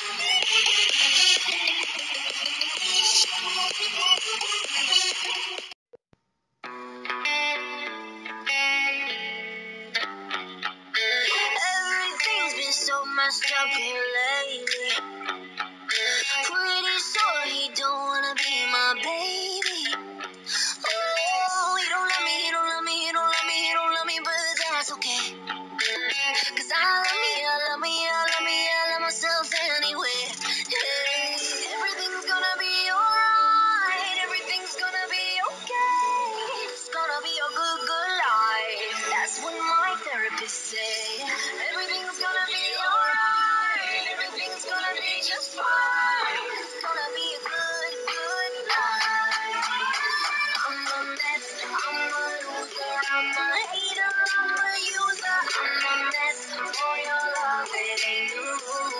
Everything's been so messed up here lately. Pretty sure he don't wanna be my baby. Oh, he don't love me, he don't love me, he don't love me, he don't love me, but that's okay. 'Cause I love me, I love me, I love me, I love myself anyway. Hey, everything's gonna be alright, everything's gonna be okay. It's gonna be a good, good life. That's what my therapist say. Everything's gonna be alright, everything's gonna be just fine. It's gonna be a good, good life. I'm a mess, I'm a loser, I'm a hater, I'm a user. I'm a mess for your love, it ain't new.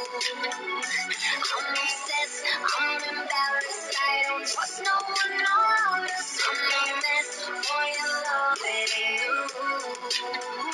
I'm obsessed, I'm embarrassed, I don't trust no one around us. I'm a mess for your love, it ain't new.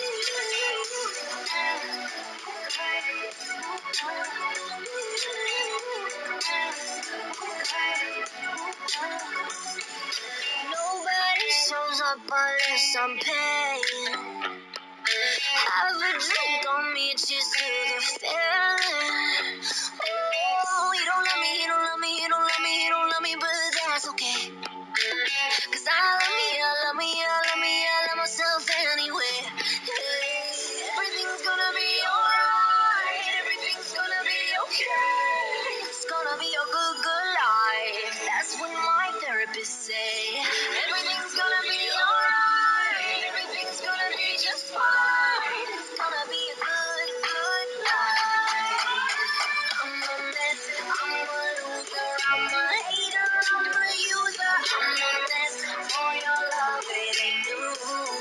Nobody shows up unless I'm paying. Have a drink on me, cheers to the feeling. Oh, he don't love me, he don't love me, he don't love me, he don't love me, but that's okay. 'Cause I love me, I love me, I love me, I love myself anyway. Hey, everything's gonna be alright, everything's gonna be okay. It's gonna be a good, good life. That's what my therapist say. Everything's gonna be alright, everything's gonna be just fine. It's gonna be a good, good life. I'm a mess, I'm a loser, I'm a hater, I'm a user. I'm a mess for your love, it ain't new.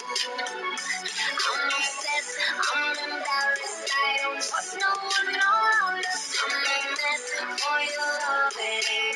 I'm obsessed, I'm embarrassed, I don't trust no one around us. I'm a mess for your love, it ain't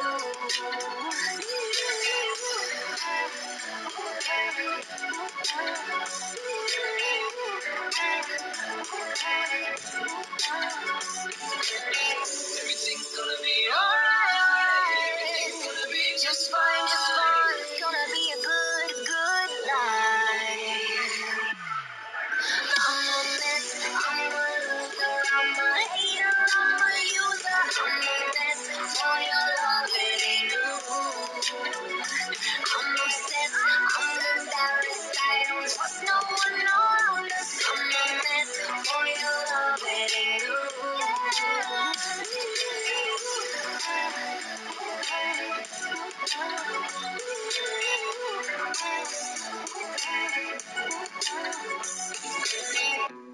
Everything's gonna be alright. Everything's gonna be just fine, just fine. It's gonna be a good, good life. I'm a mess, I'm a loser, I'm a hater, I'm a user. I'm a mess for your love, it ain't new. I'm obsessed, I'm embarrassed, I don't trust no one around us. I'm a mess for your love, it ain't new.